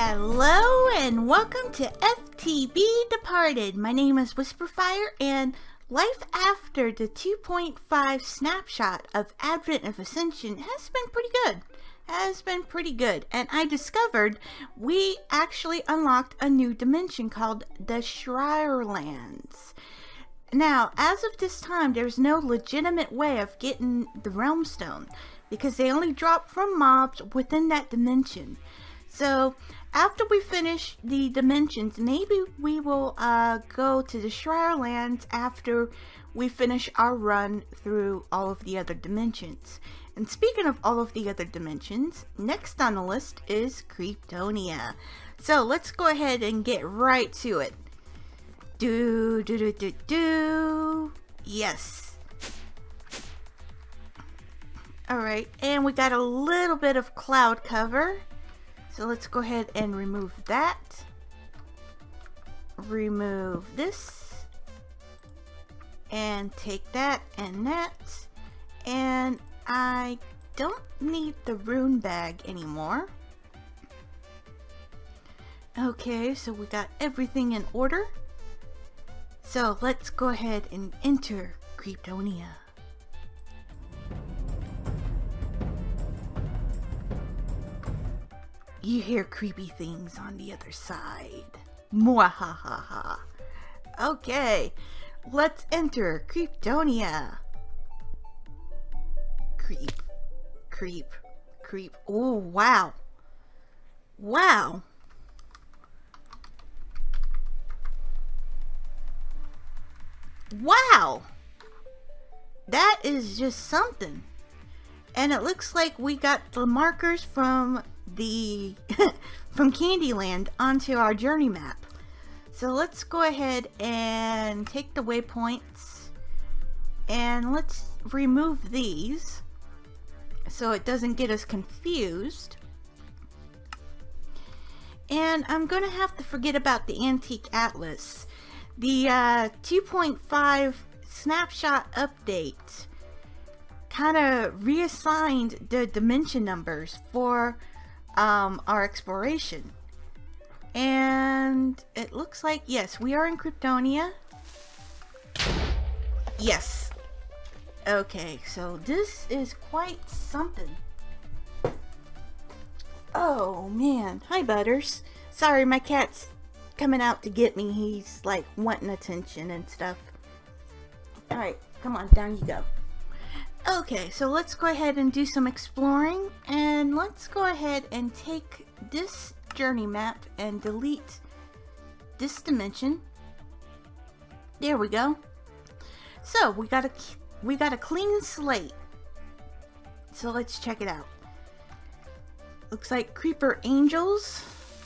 Hello and welcome to FTB Departed. My name is Whisperfire, and life after the 2.5 snapshot of Advent of Ascension has been pretty good. And I discovered we actually unlocked a new dimension called the Shrirelands. Now, as of this time, there's no legitimate way of getting the Realm Stone because they only drop from mobs within that dimension. So after we finish the dimensions, maybe we will go to the Shrirelands after we finish our run through all of the other dimensions. And speaking of all of the other dimensions, next on the list is Creeptonia. So let's go ahead and get right to it. Yes. Alright, and we got a little bit of cloud cover. So let's go ahead and remove that. Remove this. And take that and that. And I don't need the rune bag anymore. Okay, so we got everything in order. So let's go ahead and enter Creeptonia. You hear creepy things on the other side. Mwahaha. Okay, let's enter Creeptonia. Creep. Oh, wow. Wow. Wow. That is just something. And it looks like we got the markers from the from Candyland onto our journey map. So let's go ahead and take the waypoints and let's remove these so it doesn't get us confused. And I'm gonna have to forget about the Antique Atlas. The 2.5 snapshot update kind of reassigned the dimension numbers for our exploration, and it looks like, yes, we are in Creeptonia. Yes. Okay, so this is quite something. Oh man, hi Butters. Sorry, my cat's coming out to get me. He's like wanting attention and stuff. Alright, come on, down you go. Okay, so let's go ahead and do some exploring, and let's go ahead and take this journey map and delete this dimension. There we go. So we got a clean slate. So let's check it out. Looks like Creeper Angels.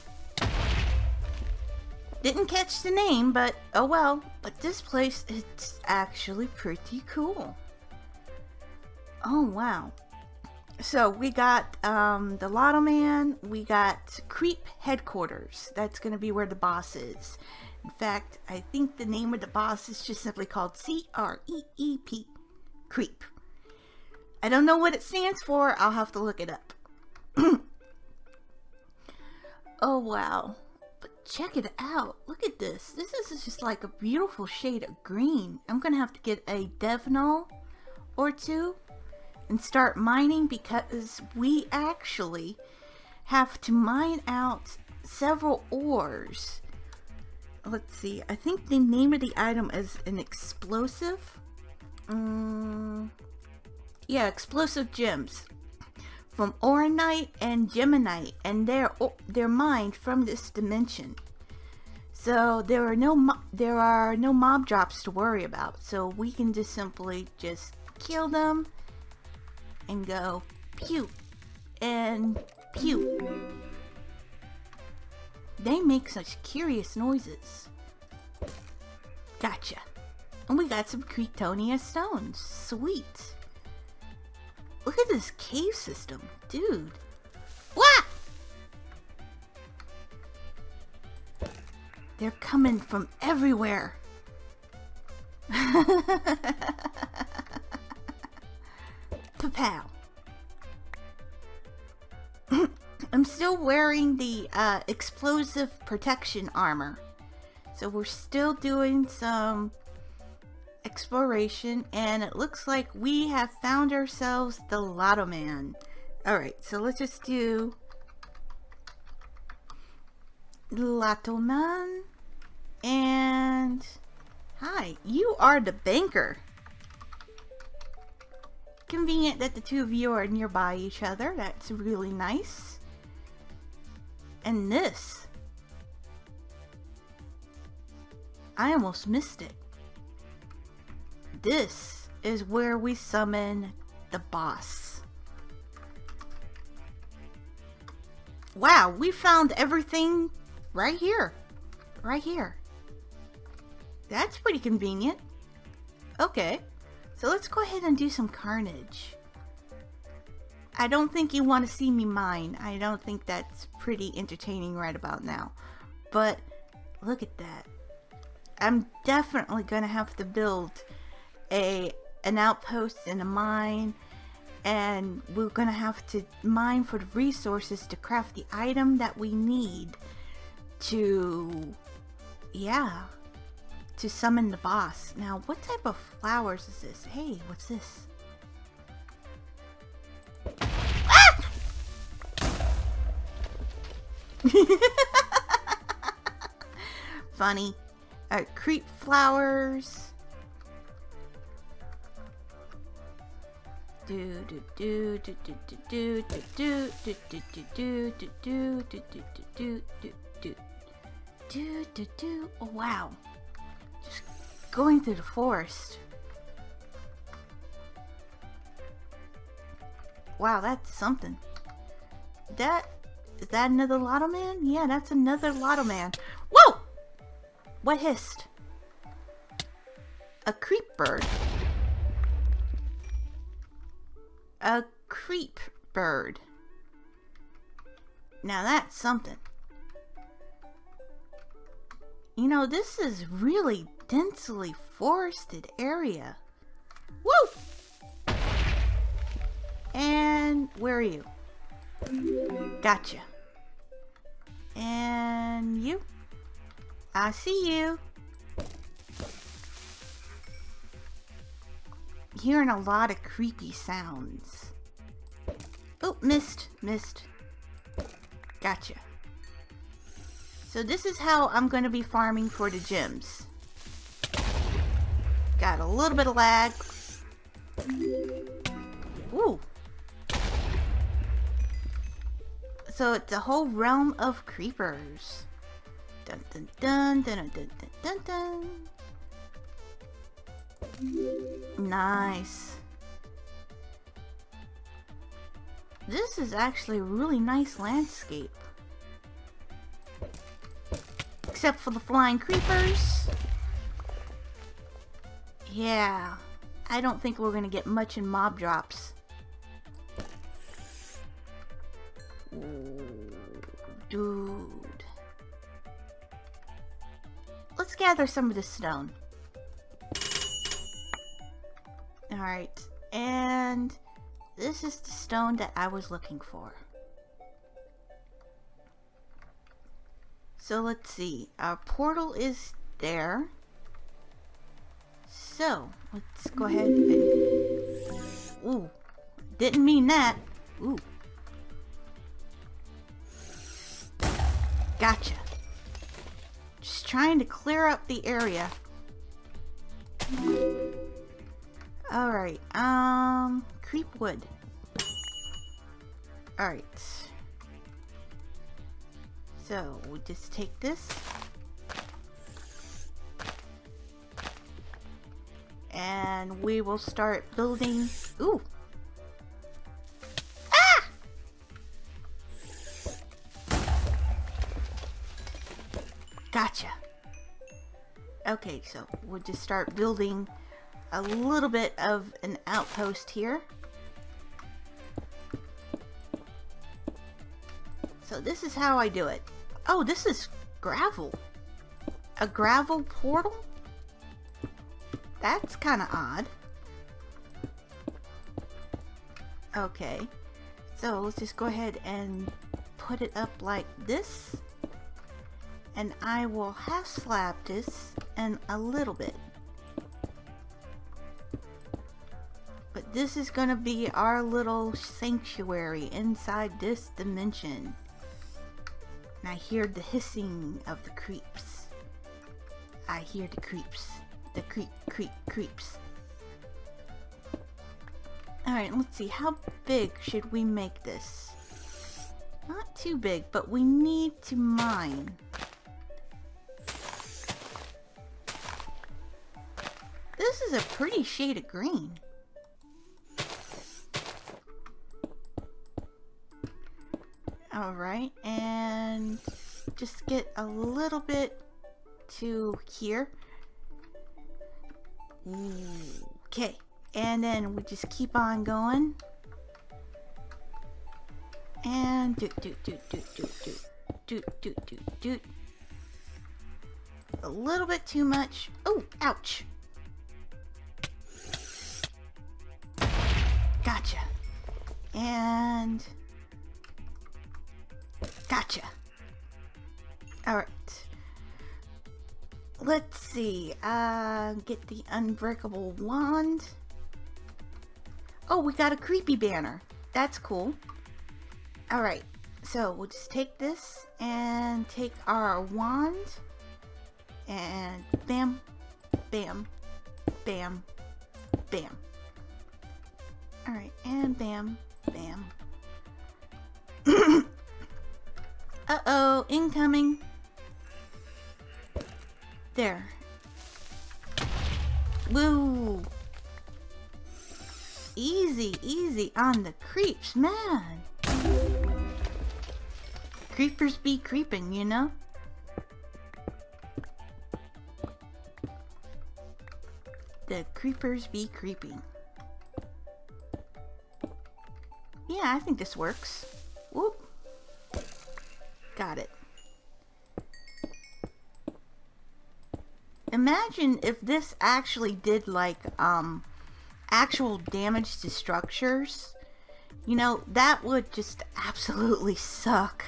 Didn't catch the name, but oh well. But this place, it's actually pretty cool. Oh wow. So we got the Lotto Man, we got Creep Headquarters. That's gonna be where the boss is. In fact, I think the name of the boss is just simply called C-R-E-E-P. Creep. I don't know what it stands for, I'll have to look it up. Oh wow. But check it out. Look at this. This is just like a beautiful shade of green. I'm gonna have to get a Devnol or two and start mining, because we actually have to mine out several ores. Let's see, I think the name of the item is an explosive. Yeah, explosive gems from Oronite and Geminite, and they're mined from this dimension. So there are no mob drops to worry about. So we can just simply just kill them and go pew and pew. They make such curious noises. Gotcha. And we got some Creeptonia stones. Sweet. Look at this cave system, dude. What? They're coming from everywhere. Papow. I'm still wearing the explosive protection armor. So we're still doing some exploration, and it looks like we have found ourselves the Lotto Man. Alright, so let's just do Lotto Man. And hi, you are the banker. Convenient that the two of you are nearby each other. That's really nice. And this, I almost missed it. This is where we summon the boss. Wow, we found everything right here. Right here. That's pretty convenient. Okay, so let's go ahead and do some carnage. I don't think you want to see me mine. I don't think that's pretty entertaining right about now. But look at that. I'm definitely gonna have to build an outpost and a mine, and we're gonna have to mine for the resources to craft the item that we need to, yeah, to summon the boss. Now, what type of flowers is this? Hey, what's this? Ah! Funny. Alright, creep flowers. Oh wow. Just going through the forest. Wow, that's something. Is that another Lotto Man? Yeah, that's another Lotto Man. Whoa! What hissed? A creep bird. A creep bird. Now that's something. You know, this is really densely forested area. Woo! And where are you? Gotcha. And you? I see you. Hearing a lot of creepy sounds. Oh, missed. Gotcha. So this is how I'm going to be farming for the gems. Got a little bit of lag. Ooh. So it's a whole realm of creepers. Dun dun dun dun dun dun dun dun. Nice. This is actually a really nice landscape. Except for the flying creepers. Yeah, I don't think we're gonna get much in mob drops. Ooh, dude. Let's gather some of this stone. Alright, and this is the stone that I was looking for. So let's see, our portal is there. So, let's go ahead and... Ooh, didn't mean that. Ooh. Gotcha. Just trying to clear up the area. Alright, creep wood. Alright. So, we'll just take this. And we will start building. Ooh! Ah! Gotcha. Okay, so we'll just start building a little bit of an outpost here. So this is how I do it. Oh, this is gravel. A gravel portal? That's kind of odd. Okay. So let's just go ahead and put it up like this. And I will half slap this and a little bit. But this is gonna be our little sanctuary inside this dimension. And I hear the hissing of the creeps. I hear the creeps. The creeps. Alright, let's see. How big should we make this? Not too big, but we need to mine. This is a pretty shade of green. Alright, and just get a little bit to here. Okay, and then we just keep on going. And do. A little bit too much. Oh, ouch. Gotcha. And gotcha. Alright. Let's see. Get the unbreakable wand. Oh, we got a creepy banner. That's cool. Alright. So we'll just take this and take our wand. And bam, bam, bam, bam. Alright, and bam, bam. Uh-oh, incoming. There. Woo! Easy, easy on the creeps, man. Creepers be creeping, you know? The creepers be creeping. Yeah, I think this works. Whoop. Got it. Imagine if this actually did like actual damage to structures. You know, that would just absolutely suck.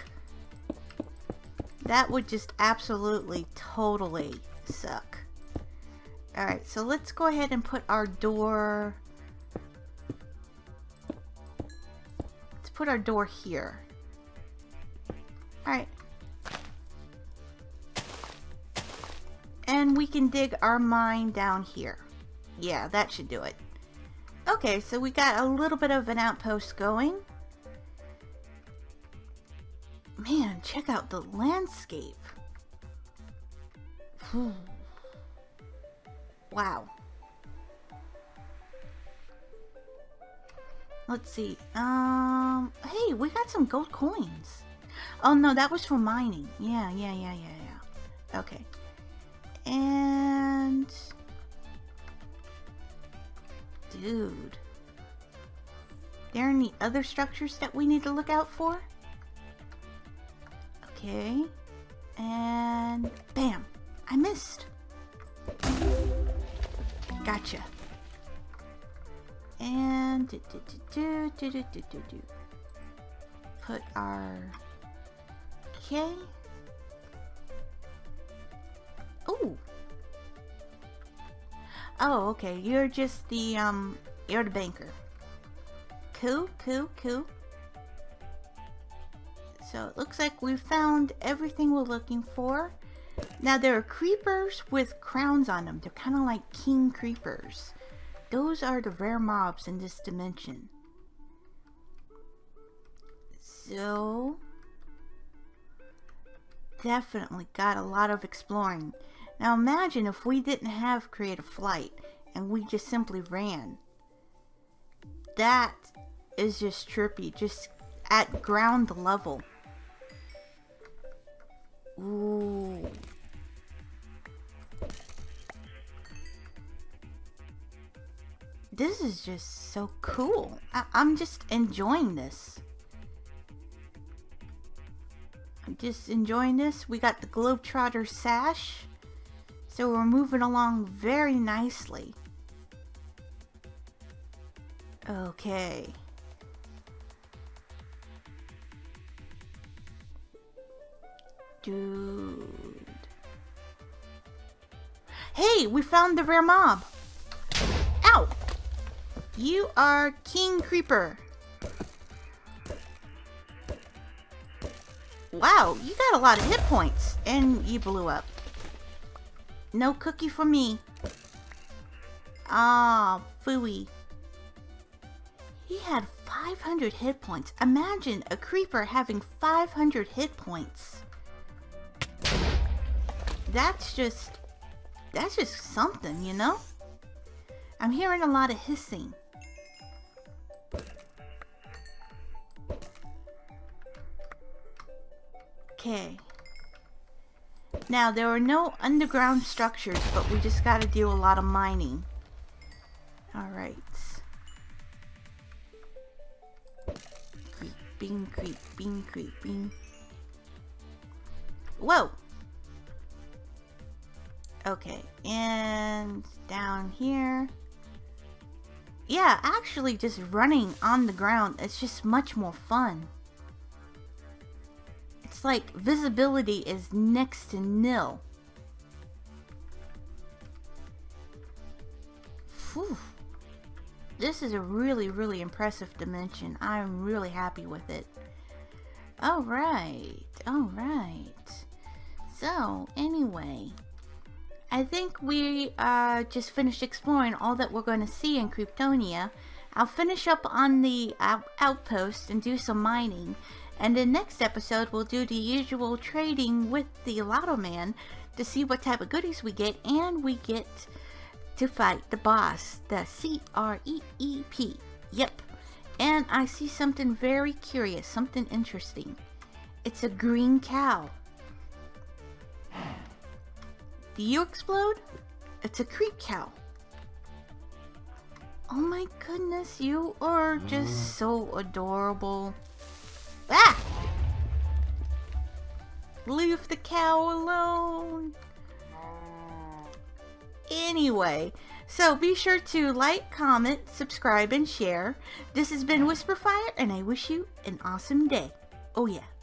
That would just absolutely totally suck. Alright, so let's go ahead and put our door. Let's put our door here. Alright. And we can dig our mine down here. Yeah, that should do it. Okay, so we got a little bit of an outpost going. Man, check out the landscape. Wow. Let's see. Hey, we got some gold coins. Oh no, that was for mining. Yeah. Okay. And dude, there any other structures that we need to look out for? Okay. And bam, I missed. Gotcha. And put our okay. Ooh. Oh, okay. You're just the you're the banker. Cool. So it looks like we found everything we're looking for. Now there are creepers with crowns on them. They're kind of like king creepers. Those are the rare mobs in this dimension. So definitely got a lot of exploring. Now imagine if we didn't have creative flight and we just simply ran. That is just trippy, just at ground level. Ooh. This is just so cool. I'm just enjoying this. I'm just enjoying this. We got the Globetrotter sash. So we're moving along very nicely. Okay. Dude. Hey, we found the rare mob. Ow! You are King Creeper. Wow, you got a lot of hit points. And you blew up. No cookie for me. Ah, phooey. He had 500 hit points. Imagine a creeper having 500 hit points. That's just something, you know? I'm hearing a lot of hissing. Okay. Now, there are no underground structures, but we just gotta do a lot of mining. Alright. Creep, bean. Whoa! Okay, and down here. Yeah, actually just running on the ground, it's just much more fun. It's like visibility is next to nil. Whew. This is a really, really impressive dimension. I'm really happy with it. Alright. So, anyway, I think we just finished exploring all that we're going to see in Kryptonia. I'll finish up on the outpost and do some mining. And in next episode, we'll do the usual trading with the Lotto Man to see what type of goodies we get. And we get to fight the boss, the C-R-E-E-P. Yep. And I see something very curious, something interesting. It's a green cow. Do you explode? It's a creep cow. Oh my goodness, you are just so adorable. Ah! Leave the cow alone. Anyway, so be sure to like, comment, subscribe, and share. This has been Whisperfire, and I wish you an awesome day. Oh yeah.